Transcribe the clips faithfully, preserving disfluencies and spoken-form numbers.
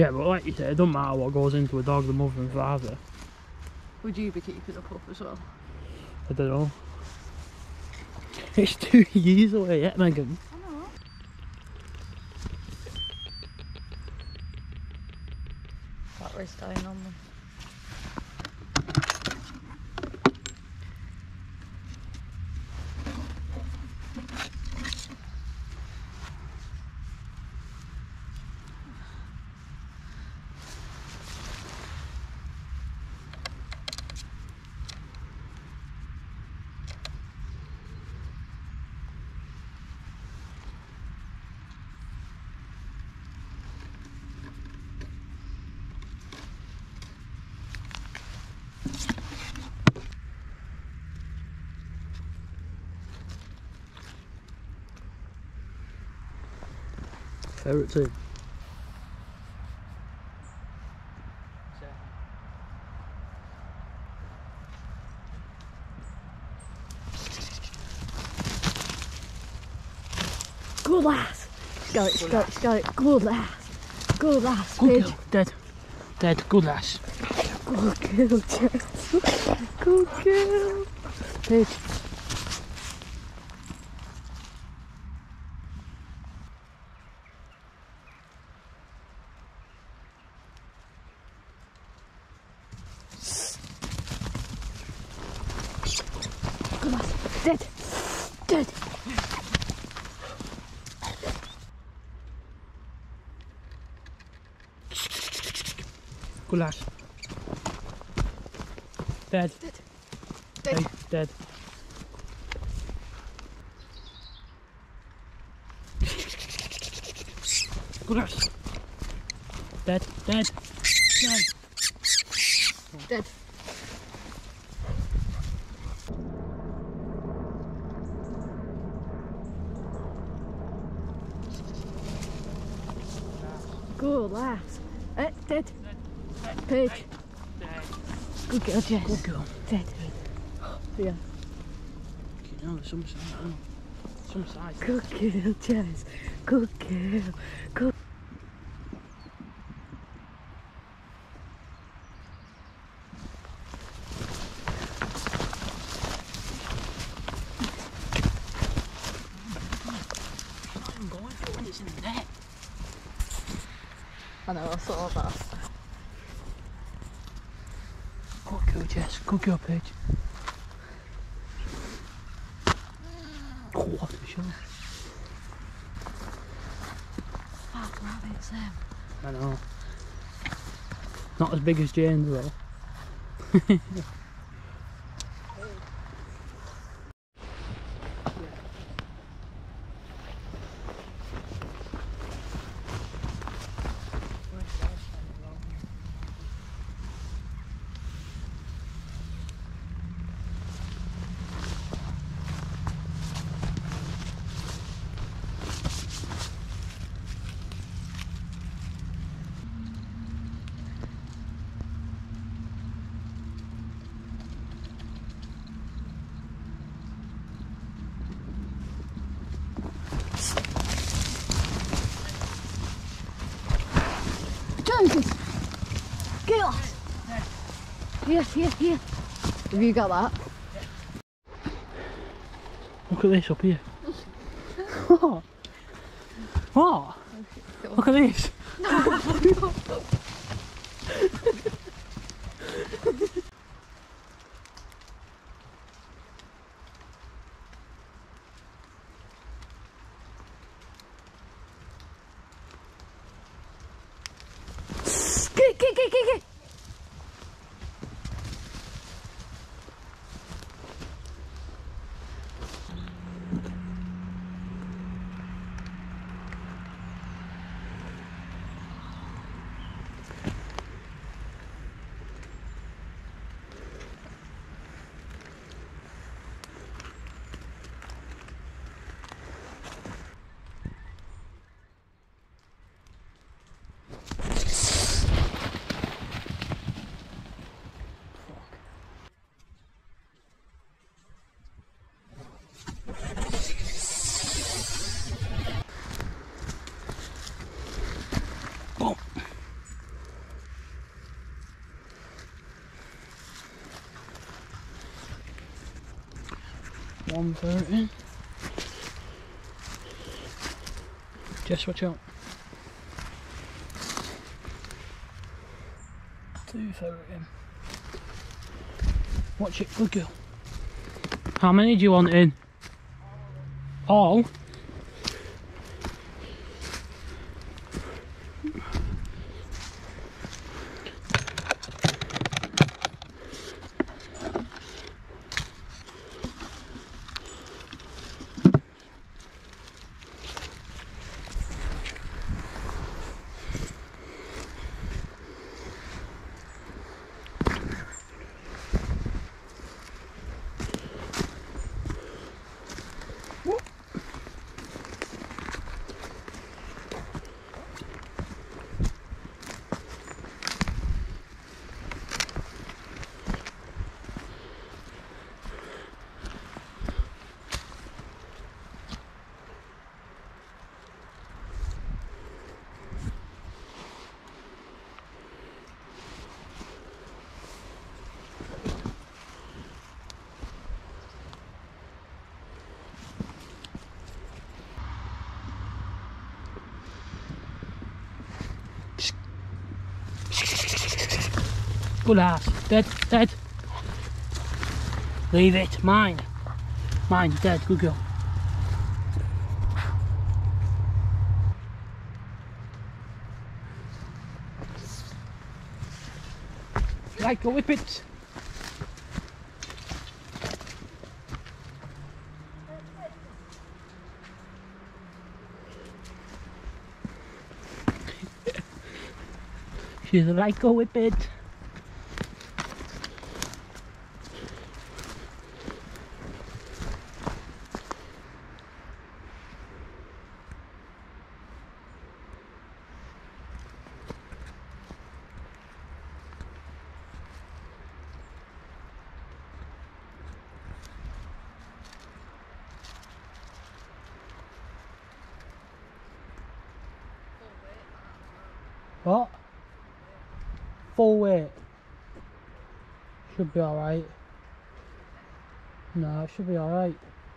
Yeah, but like you say, it doesn't matter what goes into a dog, the mother and father. Would you be keeping a pup as well? I don't know. It's two years away yet, Megan. I know. Battery's dying on them. Ferreting. Good lass. Got it, got it, got it. Good lass. Good lass. Good Paige. girl. Dead. Dead. Good lass. Good girl, Jess. Good girl. Paige. Good lass. Dead. Dead. Good lass. Dead. Dead. Dead. Hey, dead. Good lass. Dead. Dead. Dead. Dead. Good lass. Eh, dead. Paige. Good girl, Jess. Good girl. Dead. Yeah. You know, there's some size. Some size. Good girl, Jess. Good girl. Good. I'm going for when it's in the net. I know, I saw that. Good girl, Jess. Good girl, Paige. Oh, what a shot. Fuck, rabbits them. I know. Not as big as Jane's though. Jesus! Get off! Here, here, here. Have you got that? Look at this up here. What? What? Look at this. Get, get, get, get, get! One ferreting. Jess, watch out. Two ferreting. Watch it, good girl. How many do you want in? All? Good ass. Dead, dead. Leave it. Mine. Mine, dead. Good girl. Right, go whip it. She's like, go whip it. What? Full weight. Should be alright. No, it should be alright.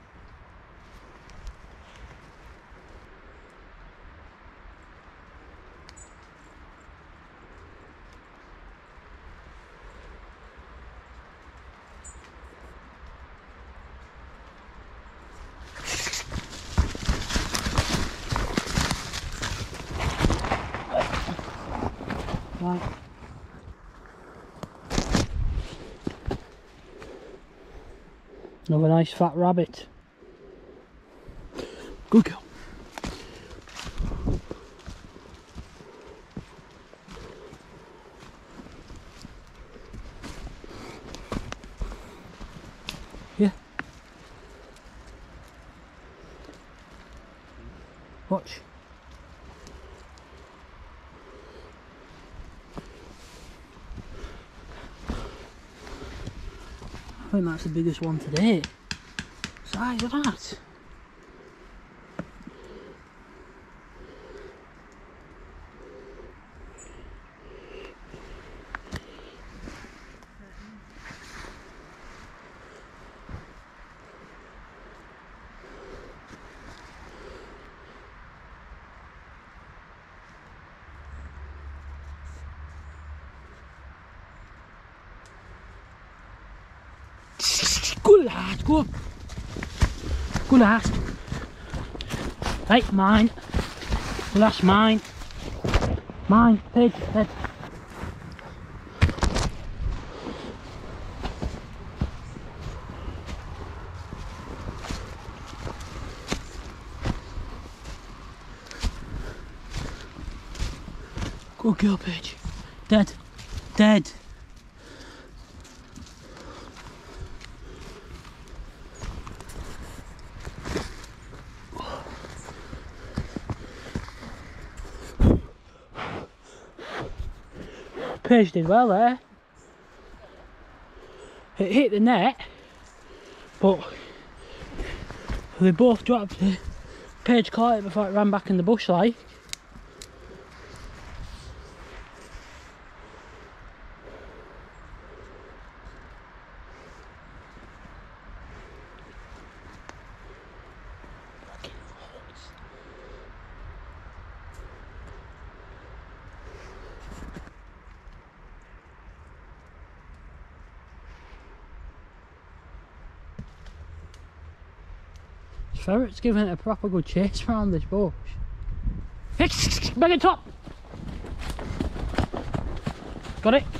Right. Another nice fat rabbit. Good girl. Yeah. Watch. I think that's the biggest one today. Size of that. Good lad, go. Good lad. Right, mine. Well, that's mine. Mine, Paige, head. Good girl, Paige. Dead. Dead. Paige did well there. It hit the net, but they both dropped it. Paige caught it before it ran back in the bush like. Ferret's giving it a proper good chase around this bush. Bring it top! Got it?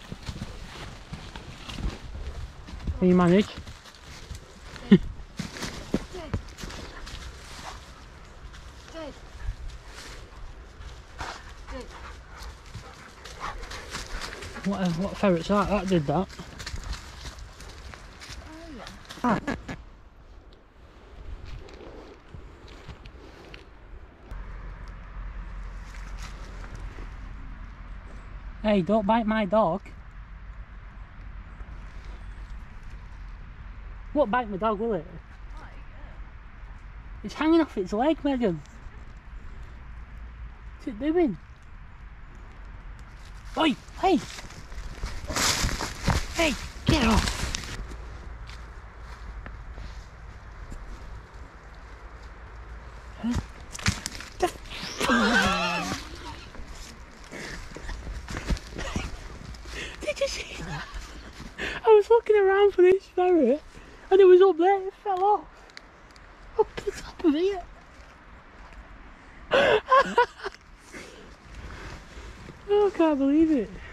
Can you manage? Dead. Dead. Dead. Dead. What, what ferret's that? That did that. Oh yeah. Ah. Hey, don't bite my dog. Won't bite my dog, will it? It's hanging off its leg, Megan. What's it doing? Oi! Hey! Hey! Get off! Did you see that? I was looking around for this ferret and it was up there, it fell off. Up the top of it. Oh, I can't believe it.